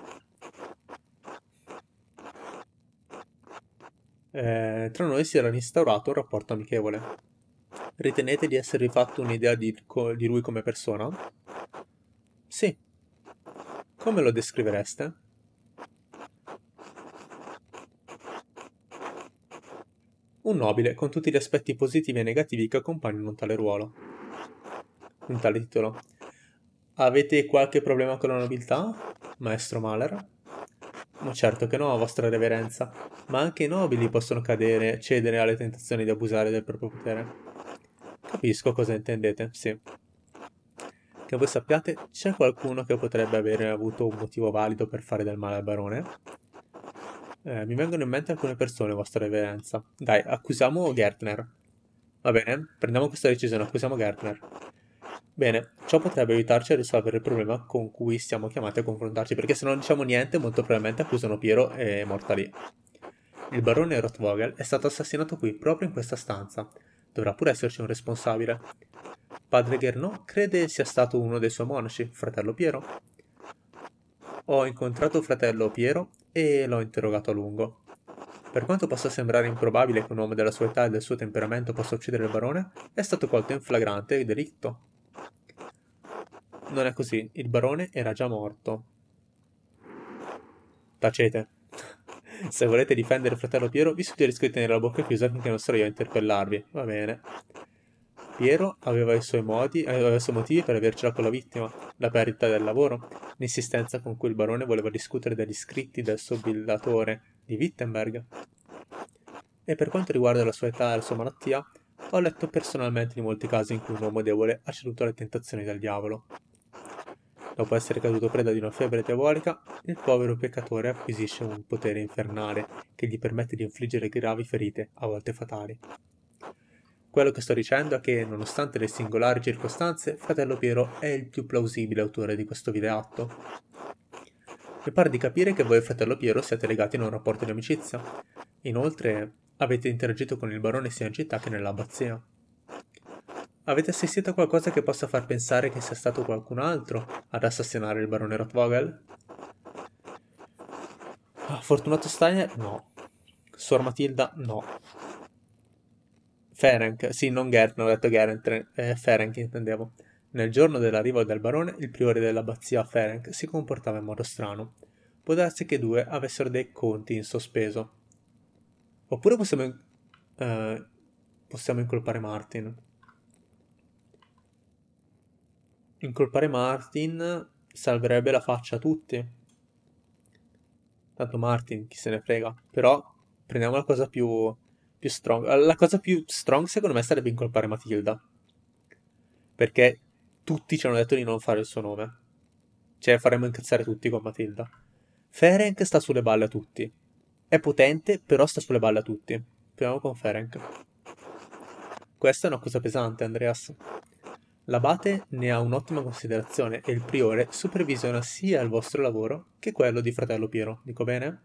Eh, tra noi si era instaurato un rapporto amichevole. Ritenete di esservi fatto un'idea di, co- di lui come persona? Sì. Come lo descrivereste? Un nobile, con tutti gli aspetti positivi e negativi che accompagnano un tale ruolo. Un tale titolo. Avete qualche problema con la nobiltà, maestro Mahler? Ma certo che no, vostra reverenza, ma anche i nobili possono cadere, cedere alle tentazioni di abusare del proprio potere. Capisco cosa intendete, sì. Che voi sappiate, c'è qualcuno che potrebbe avere avuto un motivo valido per fare del male al barone? Eh, mi vengono in mente alcune persone, vostra reverenza. Dai, accusiamo Gertner. Va bene, prendiamo questa decisione, accusiamo Gertner. Bene, ciò potrebbe aiutarci a risolvere il problema con cui siamo chiamati a confrontarci, perché se non diciamo niente, molto probabilmente accusano Piero e è morta lì. Il barone Rothvogel è stato assassinato qui, proprio in questa stanza. Dovrà pure esserci un responsabile. Padre Gernot crede sia stato uno dei suoi monaci, fratello Piero. Ho incontrato fratello Piero e l'ho interrogato a lungo. Per quanto possa sembrare improbabile che un uomo della sua età e del suo temperamento possa uccidere il barone, è stato colto in flagrante delitto. Non è così, il barone era già morto. Tacete. Se volete difendere il fratello Piero, vi suggerisco di tenere la bocca chiusa finché non sarò io a interpellarvi. Va bene. Piero aveva i suoi modi, aveva i suoi motivi per avercela con la vittima, la perdita del lavoro, l'insistenza con cui il barone voleva discutere degli scritti del suo billatore di Wittenberg. E per quanto riguarda la sua età e la sua malattia, ho letto personalmente di molti casi in cui un uomo debole ha ceduto alle tentazioni del diavolo. Dopo essere caduto preda di una febbre diabolica, il povero peccatore acquisisce un potere infernale che gli permette di infliggere gravi ferite, a volte fatali. Quello che sto dicendo è che, nonostante le singolari circostanze, fratello Piero è il più plausibile autore di questo vile atto. Mi pare di capire che voi e fratello Piero siete legati in un rapporto di amicizia. Inoltre, avete interagito con il barone sia in città che nell'abbazia. Avete assistito a qualcosa che possa far pensare che sia stato qualcun altro ad assassinare il barone Rothvogel? Ah, Fortunato Steiner? No. Suor Matilda? No. Ferenc, sì, non Gerd, ho detto Gerent, eh, Ferenc intendevo. Nel giorno dell'arrivo del barone, il priore dell'abbazia Ferenc si comportava in modo strano. Può darsi che i due avessero dei conti in sospeso. Oppure possiamo, eh, possiamo incolpare Martin. Incolpare Martin salverebbe la faccia a tutti. Tanto Martin, chi se ne frega. Però prendiamo la cosa più, più strong. La cosa più strong secondo me sarebbe incolpare Matilda. Perché tutti ci hanno detto di non fare il suo nome. Cioè faremmo incazzare tutti con Matilda. Ferenc sta sulle balle a tutti. È potente, però sta sulle balle a tutti. Proviamo con Ferenc. Questa è una cosa pesante, Andreas. L'abate ne ha un'ottima considerazione e il priore supervisiona sia il vostro lavoro che quello di fratello Piero. Dico bene?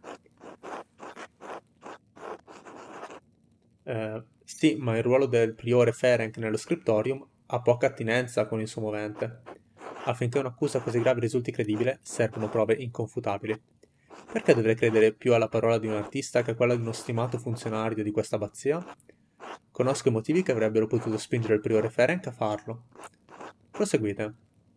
Eh, sì, ma il ruolo del priore Ferenc nello scriptorium ha poca attinenza con il suo movente. Affinché un'accusa così grave risulti credibile, servono prove inconfutabili. Perché dovrei credere più alla parola di un artista che a quella di uno stimato funzionario di questa abbazia? Conosco i motivi che avrebbero potuto spingere il priore Ferenc a farlo. Proseguite.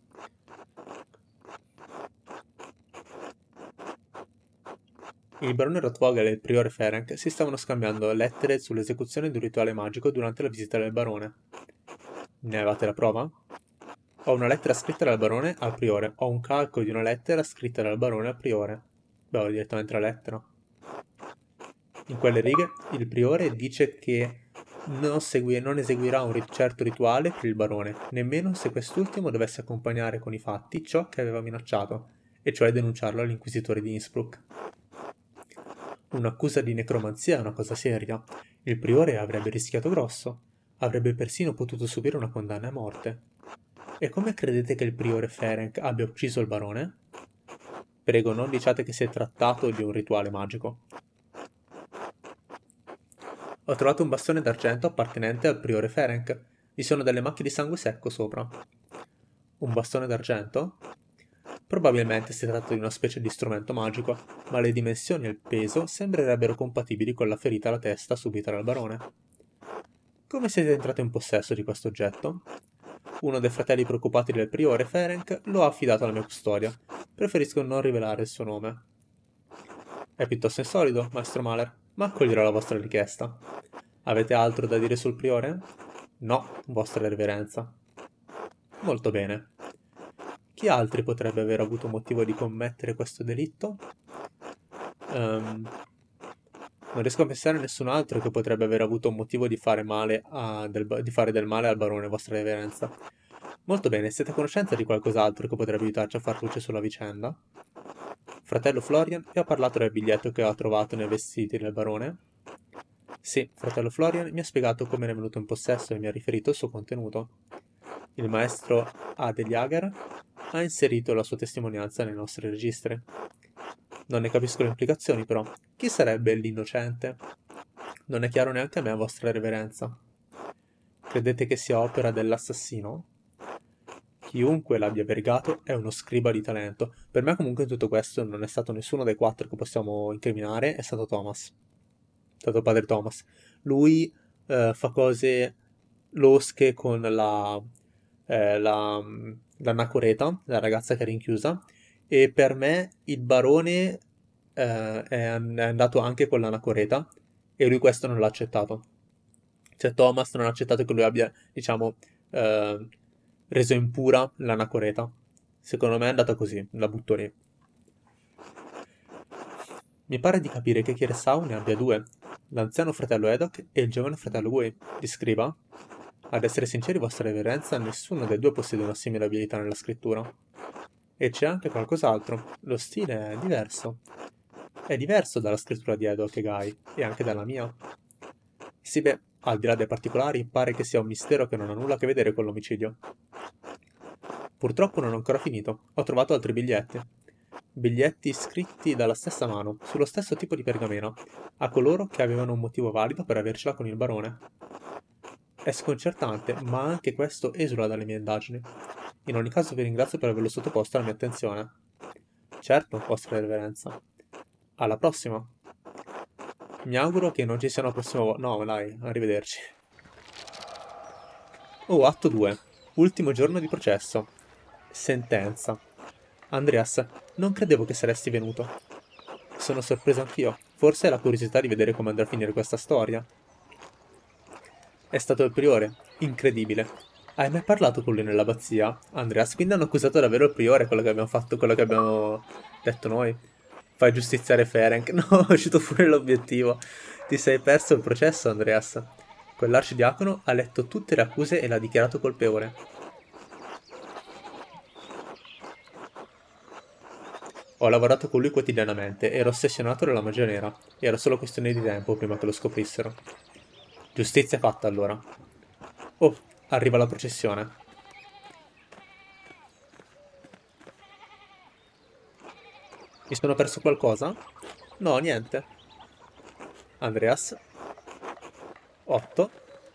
Il barone Rothvogel e il priore Ferenc si stavano scambiando lettere sull'esecuzione di un rituale magico durante la visita del barone. Ne avevate la prova? Ho una lettera scritta dal barone al priore. Ho un calcolo di una lettera scritta dal barone al priore. Beh, ho direttamente la lettera. In quelle righe, il priore dice che non, segui- non eseguirà un rit- certo rituale per il barone, nemmeno se quest'ultimo dovesse accompagnare con i fatti ciò che aveva minacciato, e cioè denunciarlo all'inquisitore di Innsbruck. Un'accusa di necromanzia è una cosa seria. Il priore avrebbe rischiato grosso. Avrebbe persino potuto subire una condanna a morte. E come credete che il priore Ferenc abbia ucciso il barone? Prego, non diciate che si è trattato di un rituale magico. Ho trovato un bastone d'argento appartenente al priore Ferenc. Vi sono delle macchie di sangue secco sopra. Un bastone d'argento? Probabilmente si tratta di una specie di strumento magico, ma le dimensioni e il peso sembrerebbero compatibili con la ferita alla testa subita dal barone. Come siete entrati in possesso di questo oggetto? Uno dei fratelli preoccupati del priore, Ferenc, lo ha affidato alla mia custodia. Preferisco non rivelare il suo nome. È piuttosto insolido, maestro Mahler, ma accoglierò la vostra richiesta. Avete altro da dire sul priore? No, vostra reverenza. Molto bene. Chi altri potrebbe aver avuto motivo di commettere questo delitto? Um, non riesco a pensare a nessun altro che potrebbe aver avuto un motivo di fare, male a del, di fare del male al barone, vostra reverenza. Molto bene, siete a conoscenza di qualcos'altro che potrebbe aiutarci a far luce sulla vicenda? Fratello Florian, vi ho parlato del biglietto che ho trovato nei vestiti del barone? Sì, fratello Florian mi ha spiegato come ne è venuto in possesso e mi ha riferito il suo contenuto. Il maestro Adeliager ha inserito la sua testimonianza nei nostri registri. Non ne capisco le implicazioni, però. Chi sarebbe l'innocente? Non è chiaro neanche a me, vostra reverenza. Credete che sia opera dell'assassino? Chiunque l'abbia vergato è uno scriba di talento. Per me comunque in tutto questo non è stato nessuno dei quattro che possiamo incriminare, è stato Thomas. È stato padre Thomas. Lui eh, fa cose losche con la, eh, la, l'anacoreta, la ragazza che è rinchiusa, e per me il barone eh, è andato anche con l'anacoreta e lui questo non l'ha accettato. Cioè Thomas non ha accettato che lui abbia, diciamo, eh, reso impura l'anacoreta. Secondo me è andata così, la butto lì. Mi pare di capire che Kiresau ne abbia due, l'anziano fratello Edok e il giovane fratello Wei. Li scriva? Ad essere sinceri, vostra reverenza, nessuno dei due possiede una simile abilità nella scrittura. E c'è anche qualcos'altro. Lo stile è diverso. È diverso dalla scrittura di Edok e Guy, e anche dalla mia. Sì, beh, al di là dei particolari, pare che sia un mistero che non ha nulla a che vedere con l'omicidio. Purtroppo non ho ancora finito. Ho trovato altri biglietti. Biglietti scritti dalla stessa mano, sullo stesso tipo di pergamena, a coloro che avevano un motivo valido per avercela con il barone. È sconcertante, ma anche questo esula dalle mie indagini. In ogni caso vi ringrazio per averlo sottoposto alla mia attenzione. Certo, vostra reverenza. Alla prossima. Mi auguro che non ci sia una prossima volta. No, dai, arrivederci. Oh, atto due. Ultimo giorno di processo. Sentenza. Andreas, non credevo che saresti venuto. Sono sorpreso anch'io. Forse è la curiosità di vedere come andrà a finire questa storia. È stato il priore. Incredibile. Hai mai parlato con lui nell'abbazia, Andreas? Quindi hanno accusato davvero il priore, quello che abbiamo fatto, quello che abbiamo detto noi. Fai giustiziare Ferenc. No, è uscito fuori l'obiettivo. Ti sei perso il processo, Andreas. Quell'arcidiacono ha letto tutte le accuse e l'ha dichiarato colpevole. Ho lavorato con lui quotidianamente, ero ossessionato dalla magia nera. Era solo questione di tempo prima che lo scoprissero. Giustizia fatta allora. Oh, arriva la processione. Mi sono perso qualcosa? No, niente. Andreas. otto.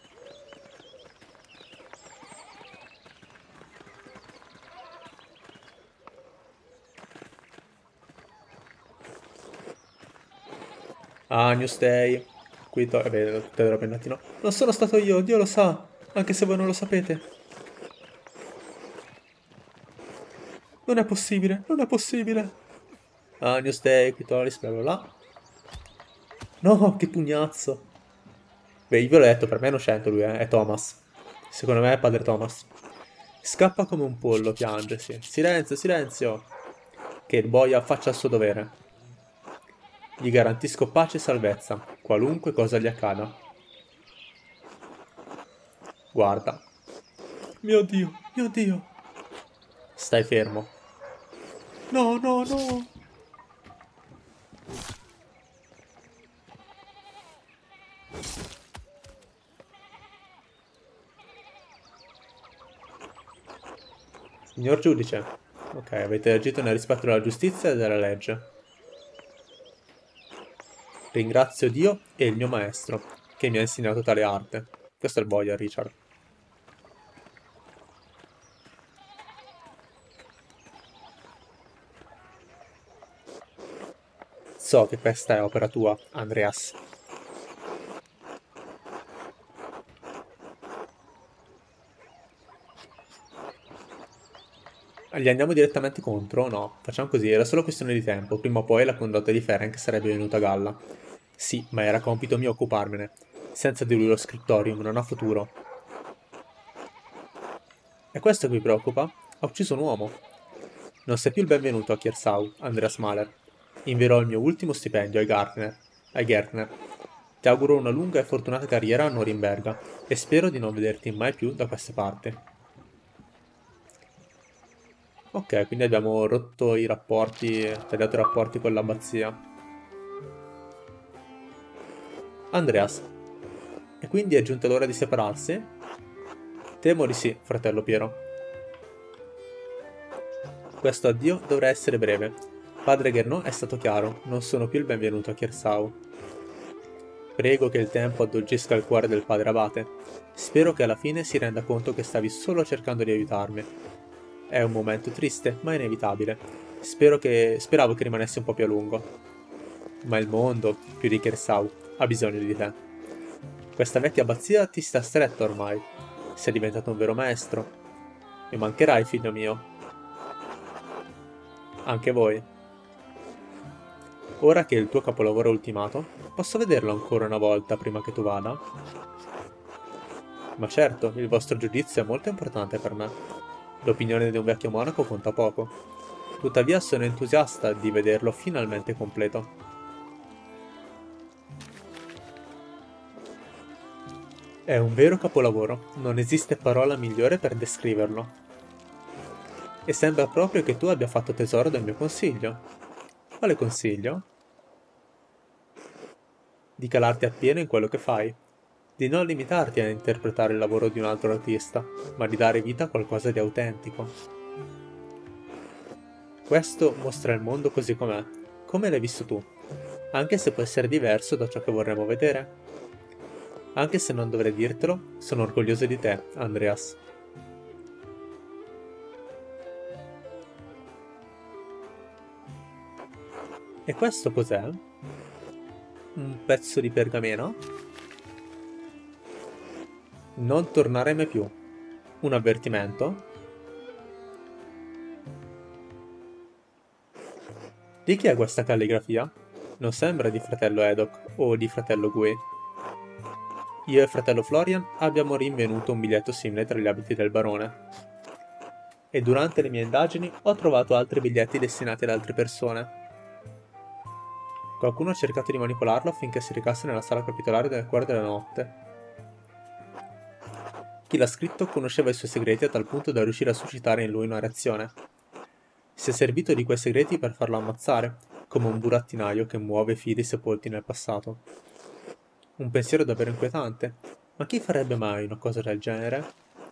Agnus Dei. Qui to- eh beh, tutte le robe in latino. Non sono stato io, Dio lo sa, anche se voi non lo sapete. Non è possibile, non è possibile. Agnus Dei, qui Toris, bla bla bla. No, che pugnazzo. Beh, io ve l'ho detto, per me è innocente lui, eh. È Thomas. Secondo me è padre Thomas. Scappa come un pollo, piange, sì. Silenzio, silenzio. Che il boia faccia il suo dovere. Gli garantisco pace e salvezza, qualunque cosa gli accada. Guarda. Mio Dio, mio Dio. Stai fermo. No, no, no. Signor giudice. Ok, avete agito nel rispetto della giustizia e della legge. Ringrazio Dio e il mio maestro, che mi ha insegnato tale arte. Questo è il boia, Richard. So che questa è opera tua, Andreas. Gli andiamo direttamente contro? No, facciamo così, era solo questione di tempo. Prima o poi la condotta di Ferenc sarebbe venuta a galla. Sì, ma era compito mio occuparmene. Senza di lui lo Scriptorium non ha futuro. È questo che vi preoccupa? Ha ucciso un uomo. Non sei più il benvenuto a Kiersau, Andreas Mahler. Invierò il mio ultimo stipendio ai Gartner. Ai Gertner. Ti auguro una lunga e fortunata carriera a Norimberga e spero di non vederti mai più da queste parti. Ok, quindi abbiamo rotto i rapporti, tagliato i rapporti con l'abbazia. Andreas, e quindi è giunta l'ora di separarsi? Temo di sì, fratello Piero. Questo addio dovrà essere breve. Padre Gernot è stato chiaro, non sono più il benvenuto a Kiersau. Prego che il tempo addolcisca il cuore del padre abate. Spero che alla fine si renda conto che stavi solo cercando di aiutarmi. È un momento triste, ma inevitabile. Spero che... Speravo che rimanesse un po' più a lungo. Ma il mondo, più di Kiersau, ha bisogno di te. Questa vecchia abbazia ti sta stretta ormai. Sei diventato un vero maestro. Mi mancherai, figlio mio. Anche voi. Ora che il tuo capolavoro è ultimato, posso vederlo ancora una volta prima che tu vada? Ma certo, il vostro giudizio è molto importante per me. L'opinione di un vecchio monaco conta poco. Tuttavia sono entusiasta di vederlo finalmente completo. È un vero capolavoro, non esiste parola migliore per descriverlo. E sembra proprio che tu abbia fatto tesoro del mio consiglio. Quale consiglio? Di calarti appieno in quello che fai. Di non limitarti a interpretare il lavoro di un altro artista, ma di dare vita a qualcosa di autentico. Questo mostra il mondo così com'è, come l'hai visto tu, anche se può essere diverso da ciò che vorremmo vedere. Anche se non dovrei dirtelo, sono orgoglioso di te, Andreas. E questo cos'è? Un pezzo di pergamena? Non tornare mai più. Un avvertimento? Di chi è questa calligrafia? Non sembra di fratello Edoc o di fratello Gue. Io e fratello Florian abbiamo rinvenuto un biglietto simile tra gli abiti del barone. E durante le mie indagini ho trovato altri biglietti destinati ad altre persone. Qualcuno ha cercato di manipolarlo affinché si recasse nella sala capitolare nel cuore della notte. Chi l'ha scritto conosceva i suoi segreti a tal punto da riuscire a suscitare in lui una reazione. Si è servito di quei segreti per farlo ammazzare, come un burattinaio che muove fili sepolti nel passato. Un pensiero davvero inquietante, ma chi farebbe mai una cosa del genere?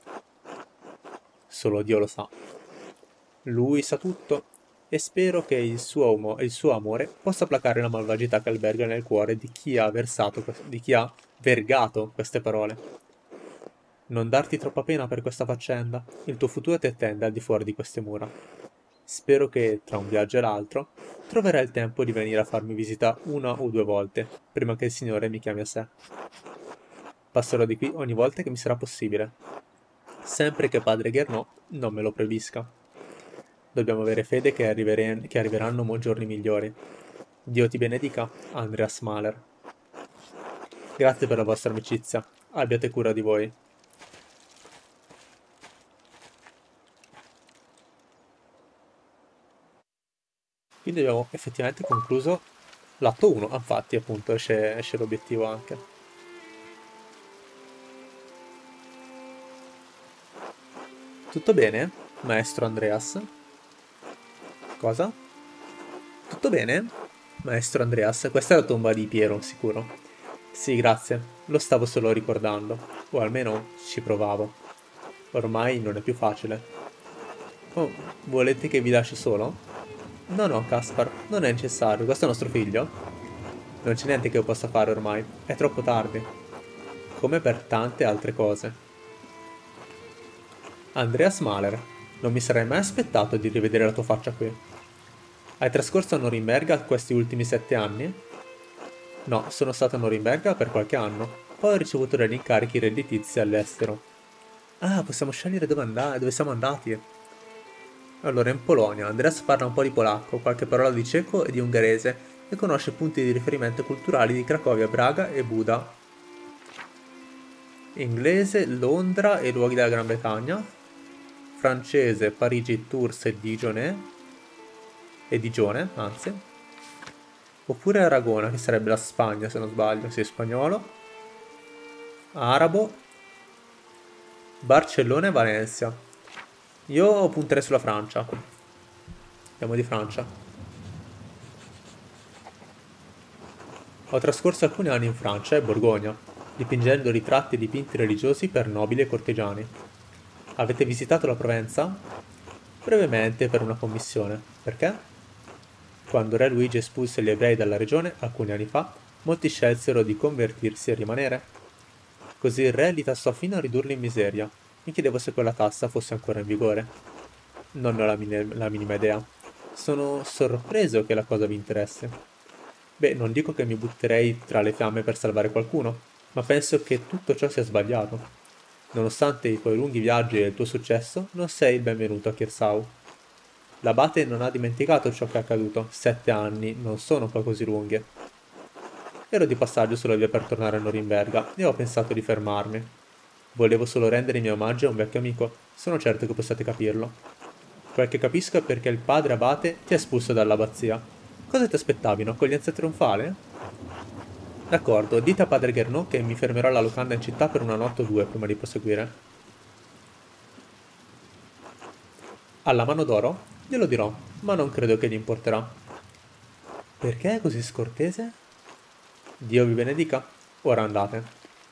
Solo Dio lo sa. Lui sa tutto, e spero che il suo, umo, il suo amore possa placare la malvagità che alberga nel cuore di chi ha versato, di chi ha vergato queste parole. Non darti troppa pena per questa faccenda, il tuo futuro ti attende al di fuori di queste mura. Spero che, tra un viaggio e l'altro, troverai il tempo di venire a farmi visita una o due volte, prima che il Signore mi chiami a sé. Passerò di qui ogni volta che mi sarà possibile, sempre che padre Gernot non me lo proibisca. Dobbiamo avere fede che, arrivere- che arriveranno mo giorni migliori. Dio ti benedica, Andreas Mahler. Grazie per la vostra amicizia, abbiate cura di voi. Quindi abbiamo effettivamente concluso l'atto uno, infatti appunto esce, esce l'obiettivo anche. Tutto bene, maestro Andreas? Cosa? Tutto bene? Maestro Andreas, questa è la tomba di Piero, sicuro. Sì, grazie, lo stavo solo ricordando, o almeno ci provavo. Ormai non è più facile. Oh, volete che vi lasci solo? No, no, Caspar, non è necessario, questo è nostro figlio. Non c'è niente che io possa fare ormai, è troppo tardi. Come per tante altre cose. Andreas Mahler, non mi sarei mai aspettato di rivedere la tua faccia qui. Hai trascorso a Norimberga questi ultimi sette anni? No, sono stato a Norimberga per qualche anno. Poi ho ricevuto degli incarichi redditizi all'estero. Ah, possiamo scegliere dove andare, dove siamo andati. Allora, in Polonia, Andreas parla un po' di polacco, qualche parola di ceco e di ungherese e conosce punti di riferimento culturali di Cracovia, Praga e Buda. Inglese, Londra e luoghi della Gran Bretagna. Francese, Parigi, Tours e Digione. E Digione, anzi. Oppure Aragona, che sarebbe la Spagna se non sbaglio, sì, spagnolo. Arabo. Barcellona e Valencia. Io punterei sulla Francia. Andiamo di Francia. Ho trascorso alcuni anni in Francia e Borgogna, dipingendo ritratti e dipinti religiosi per nobili e cortigiani. Avete visitato la Provenza? Brevemente per una commissione. Perché? Quando Re Luigi espulse gli ebrei dalla regione, alcuni anni fa, molti scelsero di convertirsi e rimanere. Così il re li tassò fino a ridurli in miseria. Mi chiedevo se quella tassa fosse ancora in vigore. Non ne ho la, min- la minima idea. Sono sorpreso che la cosa vi interessi. Beh, non dico che mi butterei tra le fiamme per salvare qualcuno, ma penso che tutto ciò sia sbagliato. Nonostante i tuoi lunghi viaggi e il tuo successo, non sei il benvenuto a Kirsau. L'abate non ha dimenticato ciò che è accaduto. Sette anni non sono poi così lunghi. Ero di passaggio sulla via per tornare a Norimberga e ho pensato di fermarmi. Volevo solo rendere i miei omaggi a un vecchio amico. Sono certo che possiate capirlo. Quel che capisco è perché il padre abate ti ha espulso dall'abbazia. Cosa ti aspettavi, un'accoglienza trionfale? D'accordo, dite a padre Gernot che mi fermerò alla locanda in città per una notte o due prima di proseguire. Alla mano d'oro? Glielo dirò, ma non credo che gli importerà. Perché è così scortese? Dio vi benedica. Ora andate.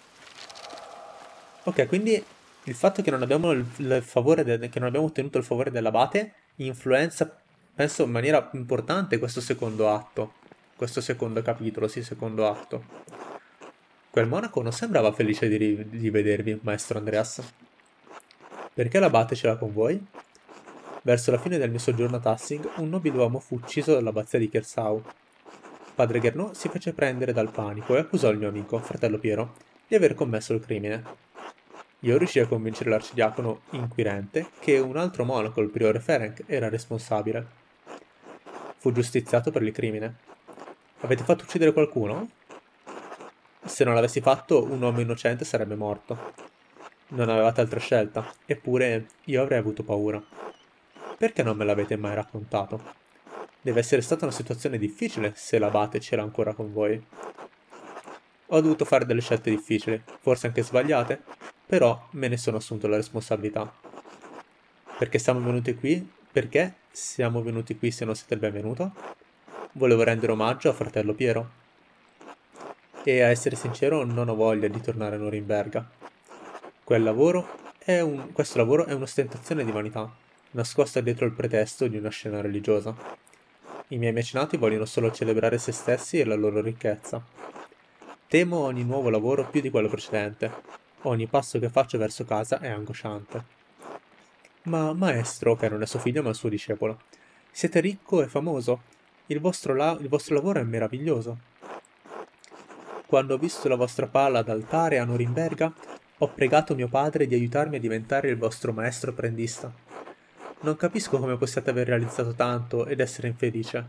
Ok, quindi il fatto che non abbiamo il, il favore de- che non abbiamo ottenuto il favore dell'abate influenza, penso, in maniera importante questo secondo atto. Questo secondo capitolo, sì, secondo atto. Quel monaco non sembrava felice di, ri- di vedervi, maestro Andreas. Perché l'abate ce l'ha con voi? Verso la fine del mio soggiorno a Tassing, un nobiluomo fu ucciso dall'abbazia di Kersau. Padre Gernot si fece prendere dal panico e accusò il mio amico, fratello Piero, di aver commesso il crimine. Io riuscii a convincere l'arcidiacono inquirente che un altro monaco, il priore Ferenc, era responsabile. Fu giustiziato per il crimine. Avete fatto uccidere qualcuno? Se non l'avessi fatto, un uomo innocente sarebbe morto. Non avevate altra scelta, eppure io avrei avuto paura. Perché non me l'avete mai raccontato? Deve essere stata una situazione difficile se l'abate c'era ancora con voi. Ho dovuto fare delle scelte difficili, forse anche sbagliate, però me ne sono assunto la responsabilità. Perché siamo venuti qui? Perché siamo venuti qui se non siete il benvenuto? Volevo rendere omaggio a fratello Piero. E a essere sincero non ho voglia di tornare a Norimberga. Quel lavoro è un... Questo lavoro è un'ostentazione di vanità, nascosta dietro il pretesto di una scena religiosa. I miei mecenati vogliono solo celebrare se stessi e la loro ricchezza. Temo ogni nuovo lavoro più di quello precedente. Ogni passo che faccio verso casa è angosciante. Ma maestro, che non è suo figlio ma il suo discepolo, siete ricco e famoso. Il vostro, la- il vostro lavoro è meraviglioso. Quando ho visto la vostra pala d'altare a Norimberga, ho pregato mio padre di aiutarmi a diventare il vostro maestro apprendista. Non capisco come possiate aver realizzato tanto ed essere infelice.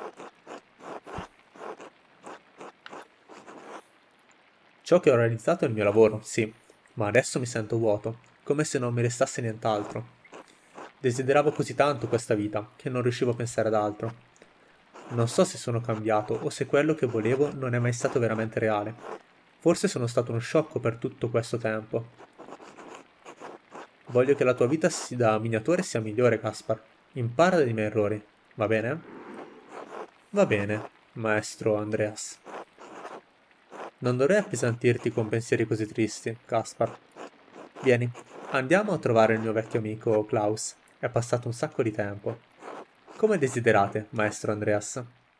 Ciò che ho realizzato è il mio lavoro, sì, ma adesso mi sento vuoto, come se non mi restasse nient'altro. Desideravo così tanto questa vita che non riuscivo a pensare ad altro. Non so se sono cambiato o se quello che volevo non è mai stato veramente reale. Forse sono stato uno sciocco per tutto questo tempo. Voglio che la tua vita si- da miniatore sia migliore, Caspar. Impara dai miei errori, va bene? Va bene, maestro Andreas. Non dovrei appesantirti con pensieri così tristi, Caspar. Vieni, andiamo a trovare il mio vecchio amico Klaus. È passato un sacco di tempo. Come desiderate, maestro Andreas.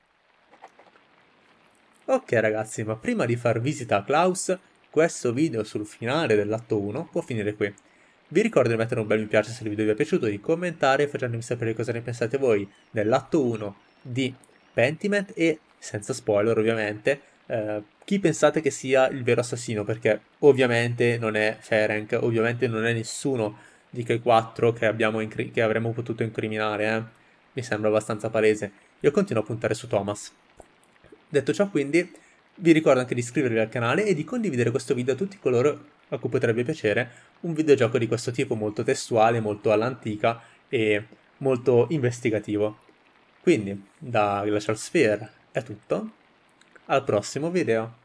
Ok ragazzi, ma prima di far visita a Klaus, questo video sul finale dell'atto uno può finire qui. Vi ricordo di mettere un bel mi piace se il video vi è piaciuto, di commentare facendomi sapere cosa ne pensate voi dell'atto uno di Pentiment e, senza spoiler ovviamente, eh, chi pensate che sia il vero assassino, perché ovviamente non è Ferenc, ovviamente non è nessuno di quei quattro che, abbiamo incri- che avremmo potuto incriminare, eh? Mi sembra abbastanza palese. Io continuo a puntare su Thomas. Detto ciò, quindi, vi ricordo anche di iscrivervi al canale e di condividere questo video a tutti coloro a cui potrebbe piacere un videogioco di questo tipo, molto testuale, molto all'antica e molto investigativo. Quindi, da Glacial Sphere è tutto, al prossimo video.